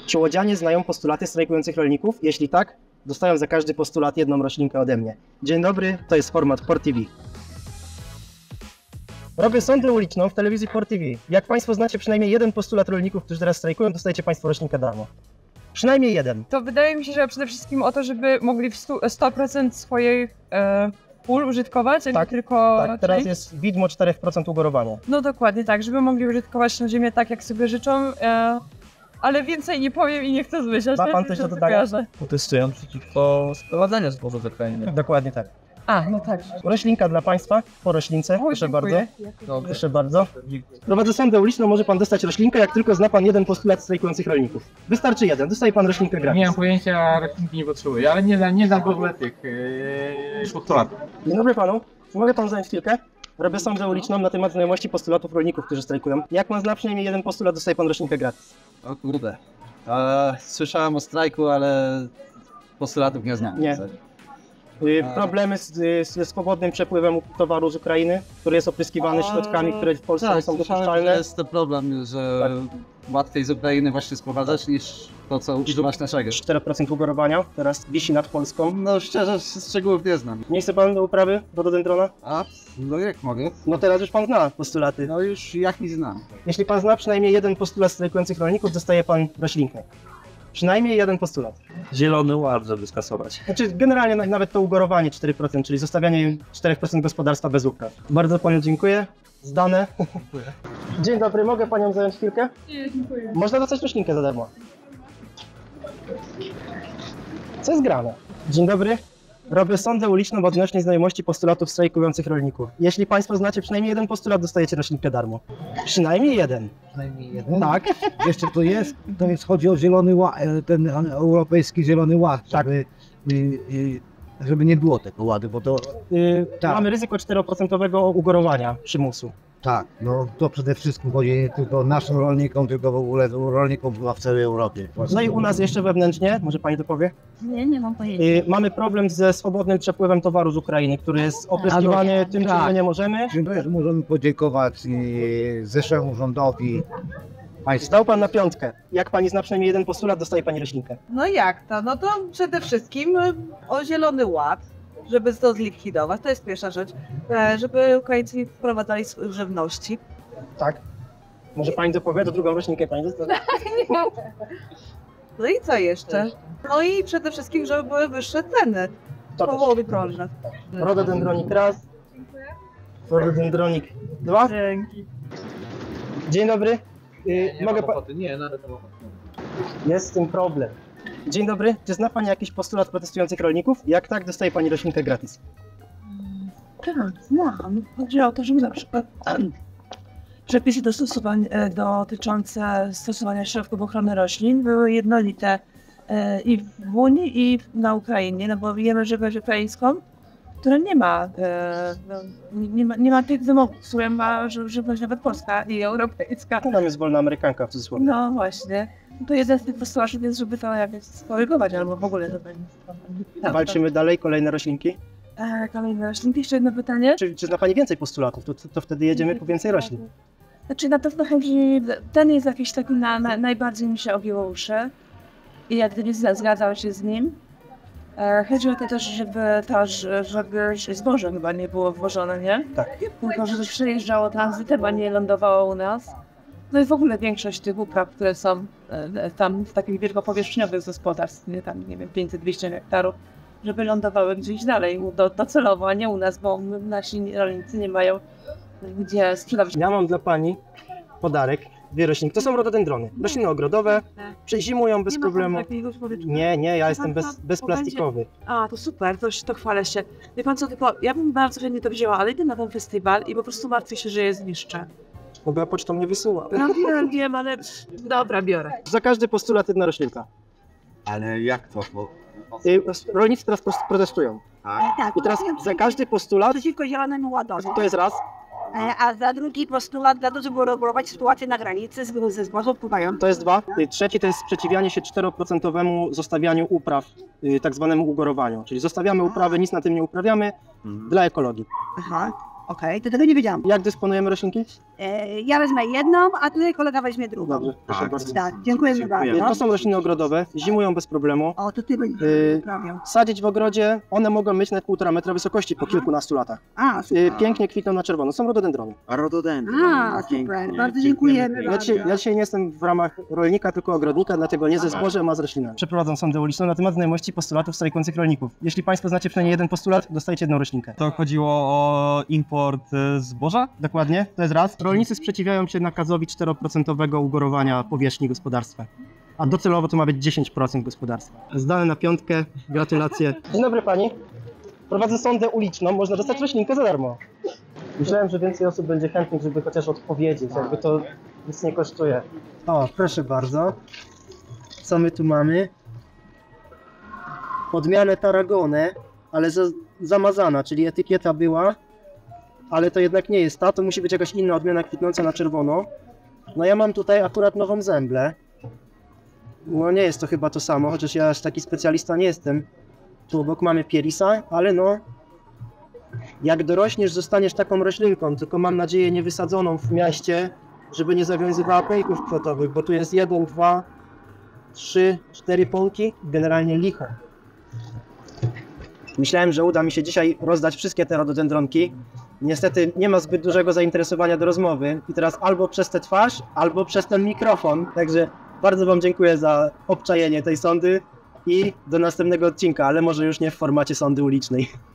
Czy łodzianie znają postulaty strajkujących rolników? Jeśli tak, dostają za każdy postulat jedną roślinkę ode mnie. Dzień dobry, to jest format Port TV. Robię sondę uliczną w telewizji Port TV. Jak Państwo znacie przynajmniej jeden postulat rolników, którzy teraz strajkują, dostajecie Państwo roślinkę darmo. Przynajmniej jeden. To wydaje mi się, że przede wszystkim o to, żeby mogli w 100% swoich pól użytkować, a nie tylko... Tak, teraz jest widmo 4% ugorowania. No dokładnie tak, żeby mogli użytkować tę ziemię tak, jak sobie życzą, ale więcej nie powiem i nie chcę zmyślać. Ma Pan coś do dodania? Protestują przeciwko sprowadzaniu zboża z Ukrainy. Dokładnie tak. A, no tak. Roślinka dla Państwa, po roślince, proszę bardzo. Dobrze. Proszę bardzo. Prowadzę sondę uliczną, może Pan dostać roślinkę, jak tylko zna Pan jeden postulat strajkujących rolników. Wystarczy jeden, dostaje Pan roślinkę gratis. Nie mam pojęcia, roślinki nie potrzebuję, ale nie znam w ogóle tych postulatów. Dzień dobry Panu, czy mogę Pan zająć chwilkę? Robię sondę uliczną na temat znajomości postulatów rolników, którzy strajkują. Jak Pan zna przynajmniej jeden postulat, dostaje Pan roślinkę gratis. O kurde. Słyszałem o strajku, ale postulatów nie znam. Nie. Problemy ze swobodnym przepływem towaru z Ukrainy, który jest opryskiwany środkami, które w Polsce nie są dopuszczalne. Jest to problem, że łatwiej z Ukrainy właśnie sprowadzać niż to, co używać naszego. 4% ugorowania teraz wisi nad Polską. No szczerze, szczegółów nie znam. Nie chce Pan do uprawy rododendrona? No jak mogę? No teraz już Pan zna postulaty. No już jaki znam. Jeśli Pan zna przynajmniej jeden postulat strajkujących rolników, dostaje Pan roślinkę. Przynajmniej jeden postulat. Zielony Ład, żeby skasować. Znaczy generalnie nawet to ugorowanie 4%, czyli zostawianie 4% gospodarstwa bez upraw. Bardzo Panią dziękuję. Zdane. Dziękuję. Dzień dobry, mogę Panią zająć chwilkę? Nie, dziękuję. Można dostać roślinkę za darmo. Co jest grane? Dzień dobry. Robię sondę uliczną odnośnie znajomości postulatów strajkujących rolników. Jeśli Państwo znacie przynajmniej jeden postulat, dostajecie roślinkę darmo. Przynajmniej jeden. Przynajmniej jeden. Tak. Jeszcze to jest, chodzi o zielony ład, ten europejski zielony ład, żeby nie było tego ładu, bo to tak. Mamy ryzyko 4% ugorowania przymusu. Tak, no to przede wszystkim chodzi nie tylko naszym rolnikom, tylko w ogóle rolnikom chyba w całej Europie. No i u nas jeszcze wewnętrznie, może Pani to powie? Nie mam pojęcia. Mamy problem ze swobodnym przepływem towaru z Ukrainy, który jest opryskiwany tym, czym my nie możemy. Możemy podziękować zeszłemu rządowi. Stał Pan na piątkę. Jak Pani zna przynajmniej jeden postulat, dostaje Pani roślinkę. No jak to? No to przede wszystkim o Zielony Ład, żeby to zlikwidować, to jest pierwsza rzecz, żeby Ukraińcy nie wprowadzali żywności. Tak. Może Pani to powie, to drugą roślinkę Pani dostanie. No i co jeszcze? No i przede wszystkim, żeby były wyższe ceny połowów rolnych. Rododendronik raz. Rododendronik dwa. Dzięki. Dzień dobry. Mogę Nie, nawet Jest z tym problem. Dzień dobry. Czy zna Pani jakiś postulat protestujących rolników? Jak tak, dostaje Pani roślinkę gratis. Tak, znam. Chodzi o to, żeby na przykład przepisy dotyczące stosowania środków ochrony roślin były jednolite i w Unii, i na Ukrainie, no bo wiemy żywność ukraińską, która nie ma tych wymogów, które ma żywność nawet polska i europejska. To nam jest wolna amerykanka w cudzysłowie. No właśnie. To jeden z tych postulatów jest, żeby to jakoś skorygować, albo w ogóle to będzie. Walczymy dalej, kolejne roślinki. Kolejne roślinki. Jeszcze jedno pytanie. Czy zna Pani więcej postulatów? To wtedy jedziemy po więcej roślin. Znaczy na pewno chodzi, ten jest jakiś taki najbardziej mi się obiło uszy i jak gdyby zgadzał się z nim. Chodzi o to też, żeby zboże chyba nie było wwożone, nie? Tak. Tylko, że coś przejeżdżało tranzytem, a nie lądowało u nas. No i w ogóle większość tych upraw, które są tam w takich wielkopowierzchniowych gospodarstw, nie, tam nie wiem, 500-200 hektarów, żeby lądowały gdzieś dalej, docelowo, a nie u nas, bo nasi rolnicy nie mają gdzie sprzedawać. Ja mam dla Pani podarek, dwie roślinki. To są rododendrony. Rośliny ogrodowe, przezimują bez problemu. Nie, ja jestem bezplastikowy. A, to super, to chwalę się. Wie Pan co, tylko ja bym bardzo chętnie to wzięła, ale idę na ten festiwal i po prostu martwię się, że je zniszczę. No bo ja pocztą nie wysyła. No wiem, ale dobra, biorę. Za każdy postulat jedna roślinka. Ale jak to? Rolnicy teraz protestują. Tak, I teraz za każdy postulat, przeciwko Zielonemu Ładowi. to jest raz, A za drugi postulat, za to, żeby uregulować sytuację na granicy ze zbożem wpływają. to jest dwa. Trzeci to jest sprzeciwianie się 4% zostawianiu upraw, tak zwanemu ugorowaniu. Czyli zostawiamy uprawy, nic na tym nie uprawiamy, dla ekologii. Aha, okej, to tego nie wiedziałam. Jak dysponujemy roślinki? Ja wezmę jedną, a tutaj kolega weźmie drugą. Dobrze, proszę bardzo. Tak, dziękujemy bardzo. To są rośliny ogrodowe, zimują bez problemu. O, to ty będziesz uprawiał. Sadzić w ogrodzie, one mogą mieć nawet 1,5 metra wysokości po kilkunastu latach. A, super. Pięknie kwitną na czerwono, są rododendrony. A rododendron. A, super, bardzo dziękujemy. Ja dzisiaj nie jestem w ramach rolnika, tylko ogrodnika, dlatego nie ze zbożem, a z roślinami. Przeprowadzam sondę uliczną na temat znajomości postulatów strajkujących rolników. Jeśli Państwo znacie przynajmniej jeden postulat, dostajecie jedną roślinkę. To chodziło o import zboża? Dokładnie, to jest raz. Rolnicy sprzeciwiają się nakazowi 4% ugorowania powierzchni gospodarstwa. A docelowo to ma być 10% gospodarstwa. Zdane na 5, gratulacje. Dzień dobry Pani. Prowadzę sondę uliczną, można dostać roślinkę za darmo. Myślałem, że więcej osób będzie chętnych, żeby chociaż odpowiedzieć, jakby to nic nie kosztuje. O, proszę bardzo. Co my tu mamy? Odmianę Tarragonę, ale zamazana, czyli etykieta była, ale to jednak nie jest ta, to musi być jakaś inna odmiana kwitnąca na czerwono. No ja mam tutaj akurat nową zęblę. No nie jest to chyba to samo, chociaż ja aż taki specjalista nie jestem. Tu obok mamy Pierisa, ale no... Jak dorośniesz, zostaniesz taką roślinką, tylko mam nadzieję nie wysadzoną w mieście, żeby nie zawiązywała pęków kwotowych, bo tu jest 1, 2, 3, 4 pąki, generalnie licho. Myślałem, że uda mi się dzisiaj rozdać wszystkie te rododendronki. Niestety nie ma zbyt dużego zainteresowania do rozmowy i teraz albo przez tę twarz, albo przez ten mikrofon. Także bardzo Wam dziękuję za obczajenie tej sondy i do następnego odcinka, ale może już nie w formacie sondy ulicznej.